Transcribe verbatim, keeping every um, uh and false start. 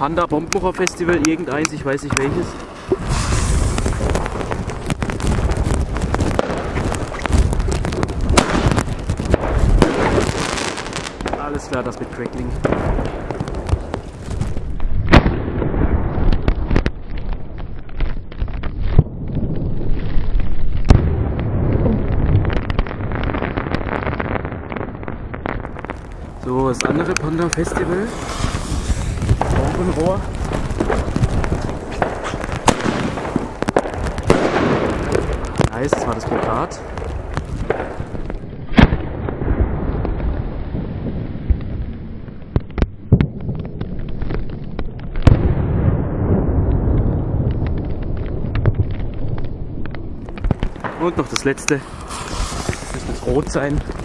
Panda Bombenbucher Festival, irgendeins, ich weiß nicht welches. Alles klar, das mit Crackling. So, das andere Panda Festival. Bombenrohr. Nice, das war das Plakat. Und noch das letzte. Das müsste jetzt rot sein.